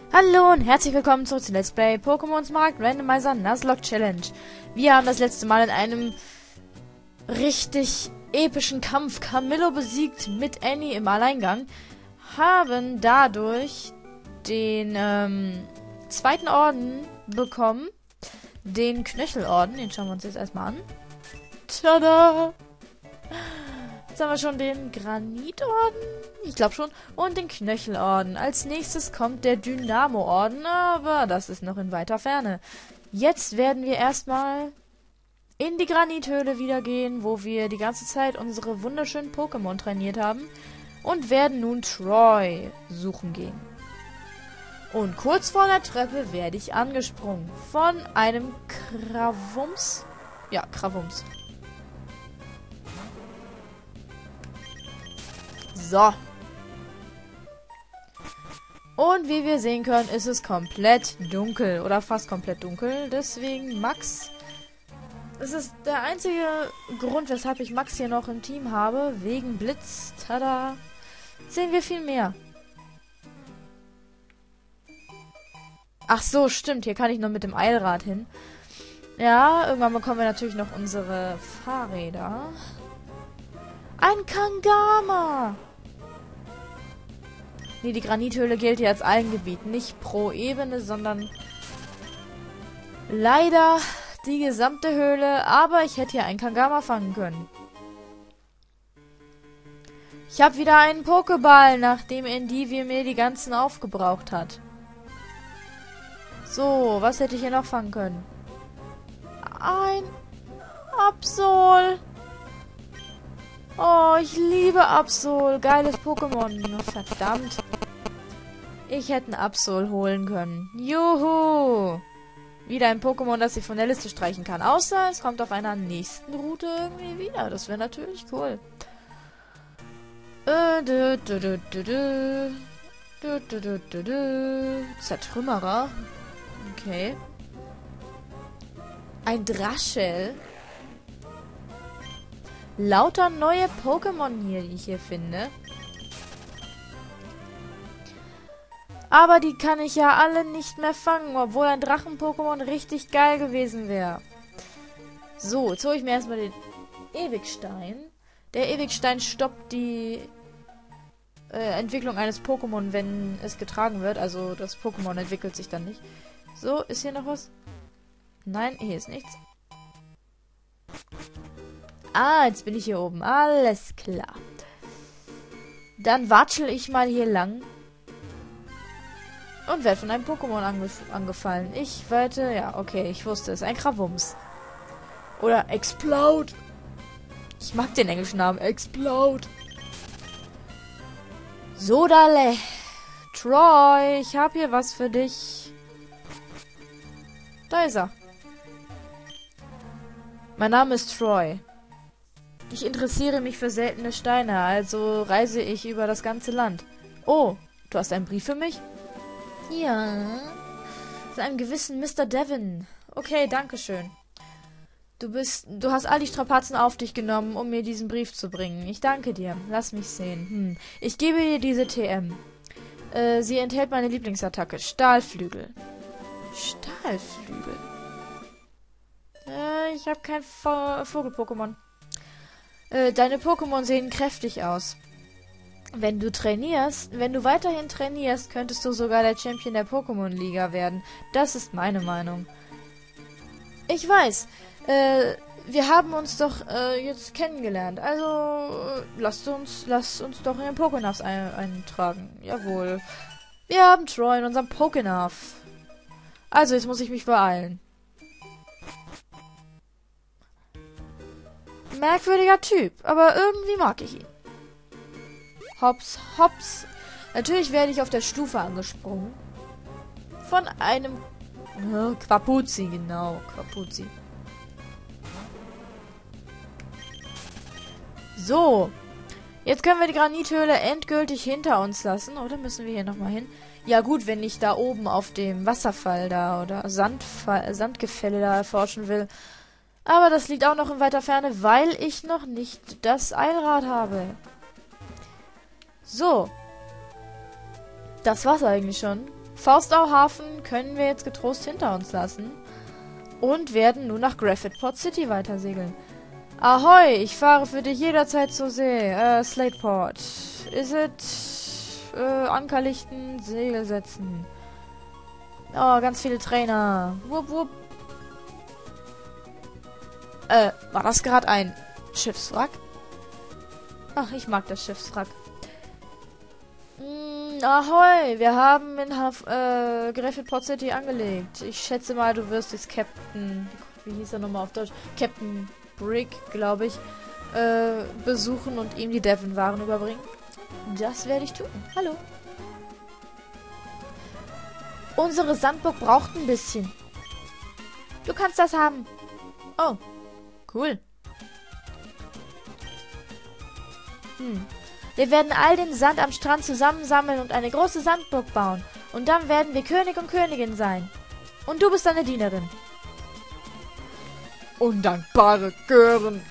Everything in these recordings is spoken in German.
Hallo und herzlich willkommen zurück zu Let's Play Pokémons Markt Randomizer Nuzlocke Challenge. Wir haben das letzte Mal in einem richtig epischen Kampf Camillo besiegt mit Annie im Alleingang, haben dadurch den zweiten Orden bekommen, den Knöchelorden, den schauen wir uns jetzt erstmal an. Tada! Jetzt haben wir schon den Granitorden, ich glaube schon, und den Knöchelorden. Als nächstes kommt der Dynamo-Orden, aber das ist noch in weiter Ferne. Jetzt werden wir erstmal in die Granithöhle wieder gehen, wo wir die ganze Zeit unsere wunderschönen Pokémon trainiert haben, und werden nun Troy suchen gehen. Und kurz vor der Treppe werde ich angesprungen von einem Krawums. Ja, Krawums. So. Und wie wir sehen können, ist es komplett dunkel. Oder fast komplett dunkel. Deswegen Max. Das ist der einzige Grund, weshalb ich Max hier noch im Team habe. Wegen Blitz. Tada. Sehen wir viel mehr. Ach so, stimmt. Hier kann ich noch mit dem Eilrad hin. Ja, irgendwann bekommen wir natürlich noch unsere Fahrräder. Ein Kangama! Nee, die Granithöhle gilt hier als Eigengebiet. Nicht pro Ebene, sondern leider die gesamte Höhle. Aber ich hätte hier einen Kangama fangen können. Ich habe wieder einen Pokéball, nachdem Endivir mir die ganzen aufgebraucht hat. So, was hätte ich hier noch fangen können? Ein Absol. Oh, ich liebe Absol. Geiles Pokémon. Verdammt. Ich hätte einen Absol holen können. Juhu. Wieder ein Pokémon, das ich von der Liste streichen kann. Außer es kommt auf einer nächsten Route irgendwie wieder. Das wäre natürlich cool. Zertrümmerer. Okay. Ein Draschel. Lauter neue Pokémon hier, die ich hier finde. Aber die kann ich ja alle nicht mehr fangen, obwohl ein Drachen-Pokémon richtig geil gewesen wäre. So, jetzt hole ich mir erstmal den Ewigstein. Der Ewigstein stoppt die Entwicklung eines Pokémon, wenn es getragen wird. Also das Pokémon entwickelt sich dann nicht. So, ist hier noch was? Nein, hier ist nichts. Ah, jetzt bin ich hier oben. Alles klar. Dann watschel ich mal hier lang. Und werde von einem Pokémon angefallen. Ich weite... Ja, okay, ich wusste es. Ein Krawums. Oder Explode. Ich mag den englischen Namen. Explode. Sodale. Troy, ich habe hier was für dich. Da ist er. Mein Name ist Troy. Ich interessiere mich für seltene Steine, also reise ich über das ganze Land. Oh, du hast einen Brief für mich? Ja. Von einem gewissen Mr. Devon. Okay, danke schön. Du hast all die Strapazen auf dich genommen, um mir diesen Brief zu bringen. Ich danke dir. Lass mich sehen. Ich gebe dir diese TM. Sie enthält meine Lieblingsattacke. Stahlflügel. Stahlflügel? Ich habe kein Vogel-Pokémon. Deine Pokémon sehen kräftig aus. Wenn du weiterhin trainierst, könntest du sogar der Champion der Pokémon-Liga werden. Das ist meine Meinung. Ich weiß. Wir haben uns doch jetzt kennengelernt. Also lasst uns doch in den Pokénavs eintragen. Jawohl. Wir haben Troy in unserem Pokénav. Also jetzt muss ich mich beeilen. Merkwürdiger Typ, aber irgendwie mag ich ihn. Hops, hops. Natürlich werde ich auf der Stufe angesprungen. Von einem Quapuzi, genau, Quapuzi. So. Jetzt können wir die Granithöhle endgültig hinter uns lassen. Oder müssen wir hier nochmal hin? Ja gut, wenn ich da oben auf dem Wasserfall da oder Sandgefälle da erforschen will. Aber das liegt auch noch in weiter Ferne, weil ich noch nicht das Eilrad habe. So. Das war's eigentlich schon. Faustau-Hafen können wir jetzt getrost hinter uns lassen und werden nun nach Graphitport City weitersegeln. Ahoi, ich fahre für dich jederzeit zur See. Slateport. Is it? Anker lichten, Segel setzen. Oh, ganz viele Trainer. Wupp, wupp. War das gerade ein Schiffswrack? Ach, ich mag das Schiffswrack. Ahoi, wir haben in Graphitport City angelegt. Ich schätze mal, du wirst jetzt Captain... Wie hieß er nochmal auf Deutsch? Captain Brick, glaube ich, besuchen und ihm die Devon-Waren überbringen. Das werde ich tun. Hallo. Unsere Sandburg braucht ein bisschen. Du kannst das haben. Oh, cool. Wir werden all den Sand am Strand zusammensammeln und eine große Sandburg bauen. Und dann werden wir König und Königin sein. Und du bist deine Dienerin. Undankbare Gören.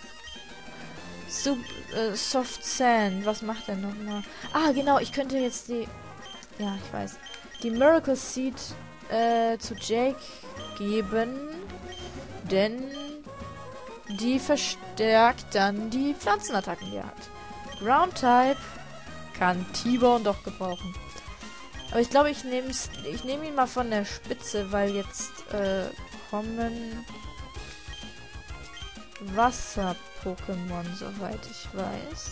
Soft Sand. Was macht er nochmal? Ah, genau. Ich könnte jetzt die... Ja, ich weiß. Die Miracle Seed zu Jake geben. Denn die verstärkt dann die Pflanzenattacken, die er hat. Ground Type kann T-Bone doch gebrauchen. Aber ich glaube, ich nehme ihn mal von der Spitze, weil jetzt kommen Wasser-Pokémon, soweit ich weiß.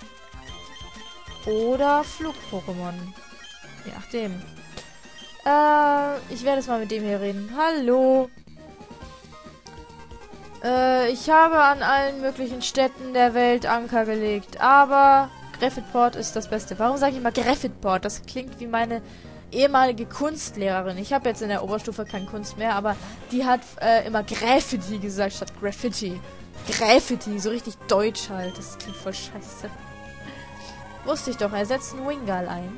Oder Flug-Pokémon. Je nachdem. Ich werde jetzt mal mit dem hier reden. Hallo. Ich habe an allen möglichen Städten der Welt Anker gelegt, aber Graphitport ist das Beste. Warum sage ich immer Graphitport? Das klingt wie meine ehemalige Kunstlehrerin. Ich habe jetzt in der Oberstufe keine Kunst mehr, aber die hat immer Graffiti gesagt statt Graffiti. Graffiti, so richtig deutsch halt. Das klingt voll scheiße. Wusste ich doch, er setzt einen Wingull ein.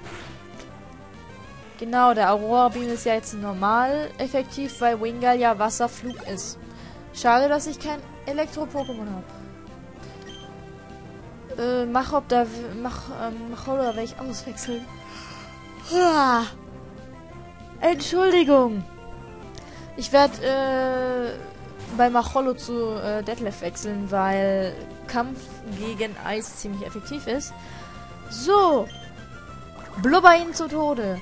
Genau, der Aurora Beam ist ja jetzt normal effektiv, weil Wingull ja Wasserflug ist. Schade, dass ich kein Elektro-Pokémon habe. Macholo werde ich auswechseln. Entschuldigung. Ich werde bei Macholo zu Detlef wechseln, weil Kampf gegen Eis ziemlich effektiv ist. So. Blubber ihn zu Tode.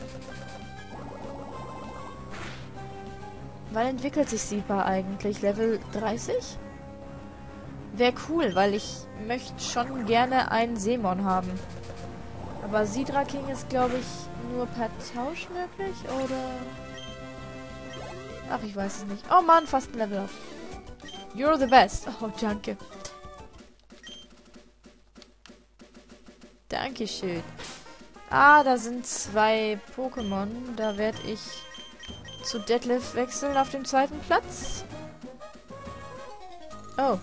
Wann entwickelt sich Sipa eigentlich? Level 30? Wäre cool, weil ich möchte schon gerne einen Seemon haben. Aber Sidra King ist, glaube ich, nur per Tausch möglich, oder? Ach, ich weiß es nicht. Oh Mann, fast ein Level up. You're the best. Oh, danke. Dankeschön. Ah, da sind 2 Pokémon. Da werde ich zu Detlef wechseln auf dem 2. Platz. Oh.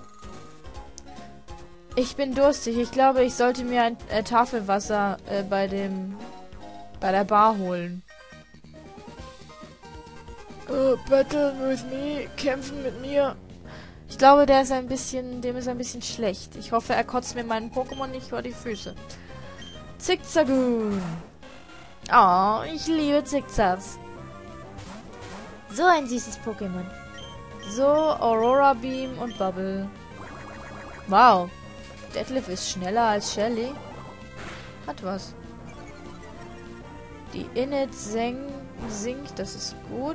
Ich bin durstig. Ich glaube, ich sollte mir ein Tafelwasser bei der Bar holen. Battle with me. Kämpfen mit mir. Ich glaube, dem ist ein bisschen schlecht. Ich hoffe, er kotzt mir meinen Pokémon nicht vor die Füße. Zickzagoon. Oh, ich liebe Zickzacks. So ein süßes Pokémon. So, Aurora Beam und Bubble. Wow. Detlef ist schneller als Shelly. Hat was. Die Init sinkt, das ist gut.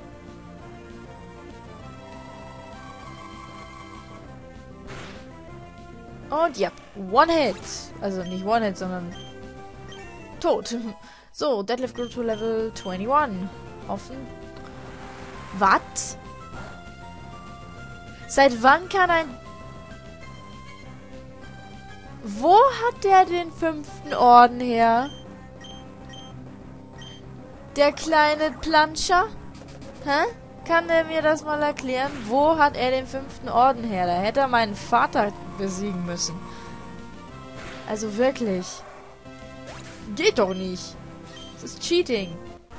Und ja, One-Hit. Also nicht One-Hit, sondern tot. So, Detlef grew to Level 21. Offen. Was? Seit wann kann ein... Wo hat der den 5. Orden her? Der kleine Planscher? Hä? Kann der mir das mal erklären? Wo hat er den 5. Orden her? Da hätte er meinen Vater besiegen müssen. Also wirklich. Geht doch nicht. Das ist Cheating.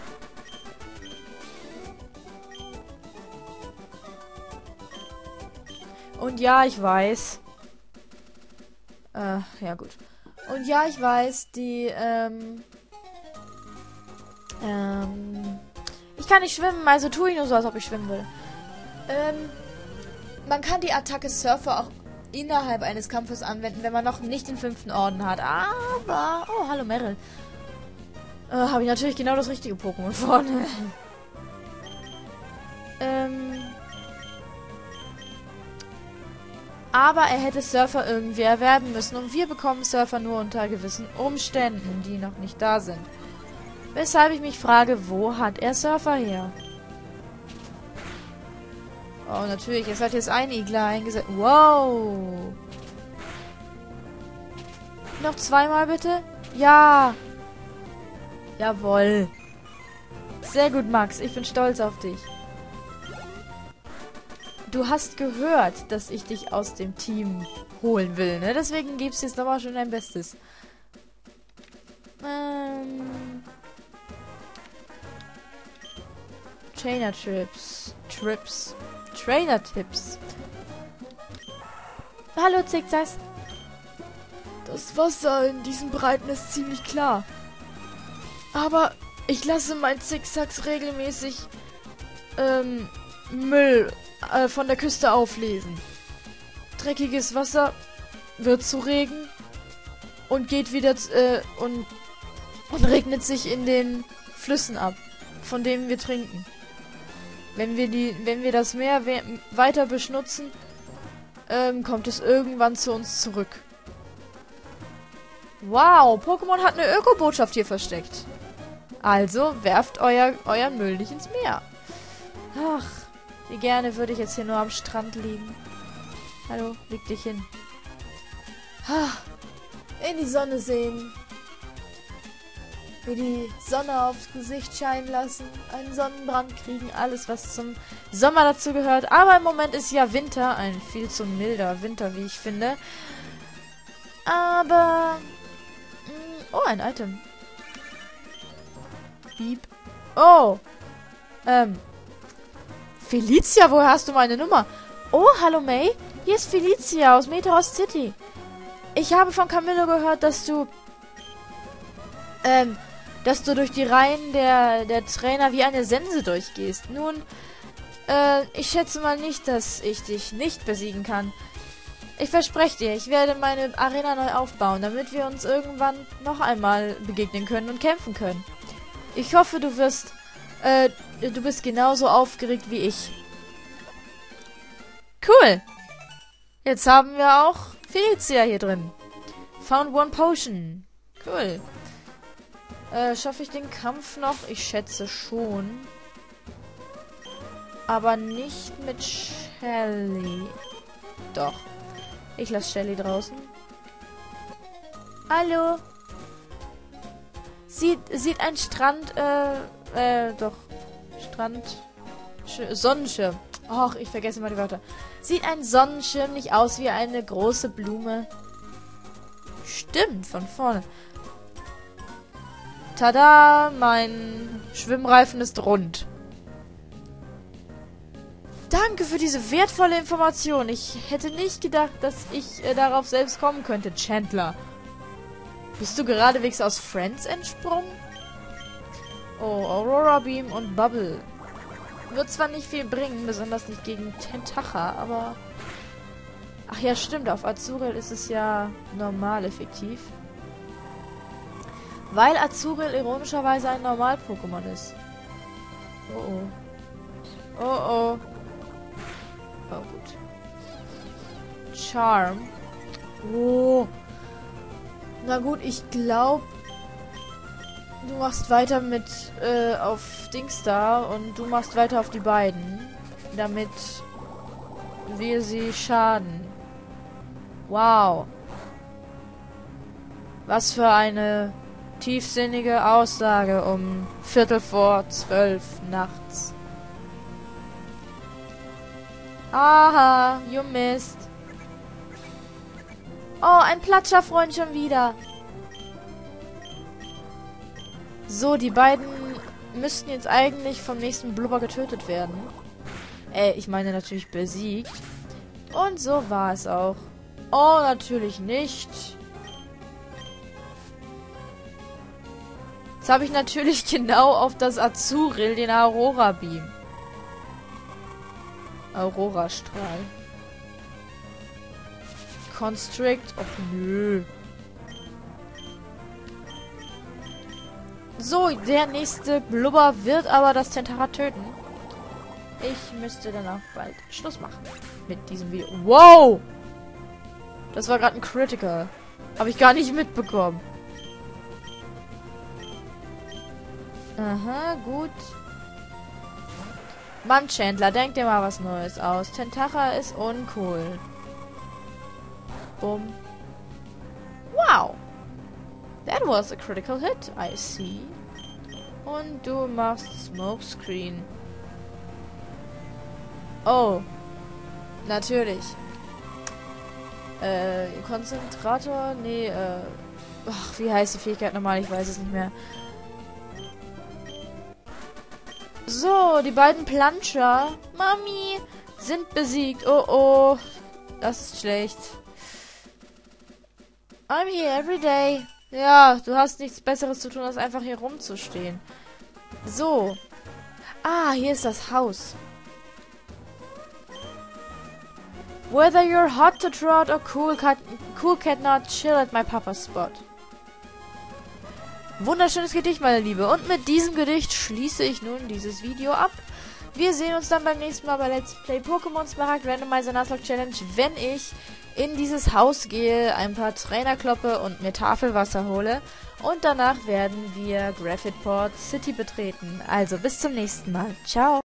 Und ja, ich weiß. Ja gut. Und ja, ich weiß, die Ich kann nicht schwimmen, also tue ich nur so, als ob ich schwimmen will. Man kann die Attacke Surfer auch innerhalb eines Kampfes anwenden, wenn man noch nicht den 5. Orden hat. Aber... Oh, hallo Meryl. Habe ich natürlich genau das richtige Pokémon vorne. Aber er hätte Surfer irgendwie erwerben müssen. Und wir bekommen Surfer nur unter gewissen Umständen, die noch nicht da sind. Weshalb ich mich frage, wo hat er Surfer her? Oh, natürlich. Es hat jetzt ein Igler eingesetzt. Wow. Noch zweimal bitte? Ja. Jawohl. Sehr gut, Max. Ich bin stolz auf dich. Du hast gehört, dass ich dich aus dem Team holen will, ne? Deswegen gibst du jetzt nochmal schon dein Bestes. Trainer-Tipps. Hallo, Zickzacks. Das Wasser in diesen Breiten ist ziemlich klar. Aber ich lasse mein Zickzacks regelmäßig Müll von der Küste auflesen. Dreckiges Wasser wird zu Regen und geht wieder und regnet sich in den Flüssen ab, von denen wir trinken. Wenn wir das Meer weiter beschmutzen, kommt es irgendwann zu uns zurück. Wow, Pokémon hat eine Öko-Botschaft hier versteckt. Also werft euren Müll nicht ins Meer. Ach, wie gerne würde ich jetzt hier nur am Strand liegen. Hallo, leg dich hin. In die Sonne sehen. Wie die Sonne aufs Gesicht scheinen lassen. Einen Sonnenbrand kriegen. Alles, was zum Sommer dazu gehört. Aber im Moment ist ja Winter. Ein viel zu milder Winter, wie ich finde. Aber... Oh, ein Item. Piep. Oh. Felicia, woher hast du meine Nummer? Oh, hallo May. Hier ist Felicia aus Meteor City. Ich habe von Camillo gehört, dass du durch die Reihen der Trainer wie eine Sense durchgehst. Nun, ich schätze mal nicht, dass ich dich nicht besiegen kann. Ich verspreche dir, ich werde meine Arena neu aufbauen, damit wir uns irgendwann noch einmal begegnen können und kämpfen können. Ich hoffe, du bist genauso aufgeregt wie ich. Cool. Jetzt haben wir auch Felicia hier drin. Found one Potion. Cool. Schaffe ich den Kampf noch? Ich schätze schon. Aber nicht mit Shelly. Doch. Ich lasse Shelly draußen. Hallo. Sieht ein Strand, doch. Strand. Sonnenschirm. Och, ich vergesse mal die Wörter. Sieht ein Sonnenschirm nicht aus wie eine große Blume? Stimmt, von vorne. Tada, mein Schwimmreifen ist rund. Danke für diese wertvolle Information. Ich hätte nicht gedacht, dass ich darauf selbst kommen könnte, Chandler. Bist du geradewegs aus Friends entsprungen? Oh, Aurora Beam und Bubble. Wird zwar nicht viel bringen, besonders nicht gegen Tentacha, aber... Ach ja, stimmt, auf Azurill ist es ja normal effektiv. Weil Azurill ironischerweise ein Normal-Pokémon ist. Oh oh. Oh oh. Oh gut. Charm. Oh. Na gut, ich glaube, du machst weiter mit auf Dings da und du machst weiter auf die beiden, damit wir sie schaden. Wow. Was für eine tiefsinnige Aussage um 11:45 nachts. Aha, you missed. Oh, ein Platscherfreund schon wieder. So, die beiden müssten jetzt eigentlich vom nächsten Blubber getötet werden. Ich meine natürlich besiegt. Und so war es auch. Oh, natürlich nicht. Jetzt habe ich natürlich genau auf das Azuril den Aurora Beam. Aurora-Strahl. Constrict. Och nö. So, der nächste Blubber wird aber das Tentara töten. Ich müsste danach bald Schluss machen mit diesem Video. Wow! Das war gerade ein Critical. Habe ich gar nicht mitbekommen. Aha, gut. Mann, Chandler, denk dir mal was Neues aus. Tentara ist uncool. Bumm. Wow. That was a critical hit, I see. Und du machst Smokescreen. Oh. Natürlich. Konzentrator? Nee, ach, wie heißt die Fähigkeit nochmal? Ich weiß es nicht mehr. So, die beiden Planscher, Mami, sind besiegt. Oh, oh. Das ist schlecht. I'm here every day. Ja, du hast nichts Besseres zu tun, als einfach hier rumzustehen. So. Ah, hier ist das Haus. Whether you're hot to trot or cool cat not, chill at my papa's spot. Wunderschönes Gedicht, meine Liebe. Und mit diesem Gedicht schließe ich nun dieses Video ab. Wir sehen uns dann beim nächsten Mal bei Let's Play Pokémon Smaragd Randomizer Nuzlocke Challenge, wenn ich in dieses Haus gehe, ein paar Trainer kloppe und mir Tafelwasser hole. Und danach werden wir Graphitport City betreten. Also bis zum nächsten Mal. Ciao.